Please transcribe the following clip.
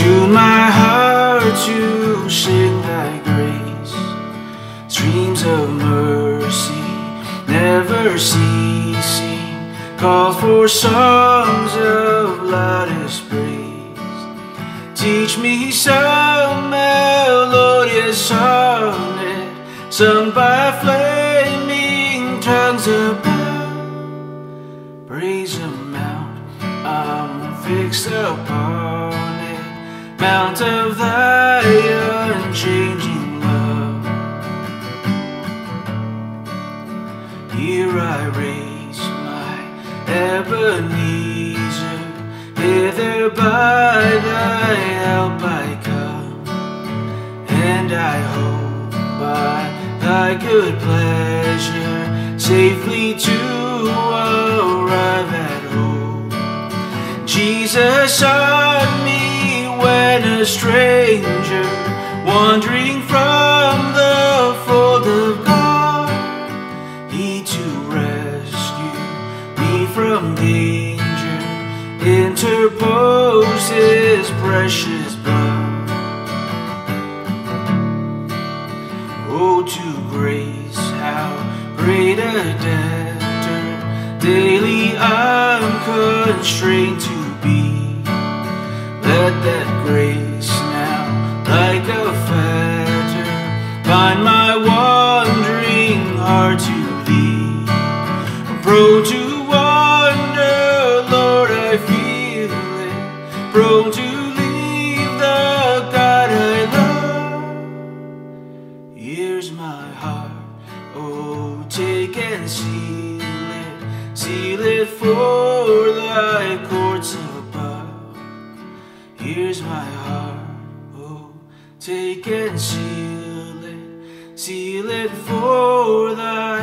Tune my heart to sing thy grace. Streams of mercy never ceasing, call for songs of loudest praise. Teach me some melodious sonnet, sung by flaming tongues above. Praise a mount I'm fixed upon it, mount of thy unchanging love. Here I raise my Ebenezer, hither by thy help I come, and I hope by thy good pleasure safely to arrive at home. Jesus sought me when a stranger, wandering from the fold of God. He to rescue me from danger interposed his precious blood. Oh, to grace, how great a debtor daily I'm constrained to be. Let that grace now, like a fetter, bind my wandering heart to thee. Prone to wander, Lord, I feel it, prone to leave the God I love. Here's my heart, oh, take and seal it for thy courts above. Here's my heart, oh, take and seal it for thy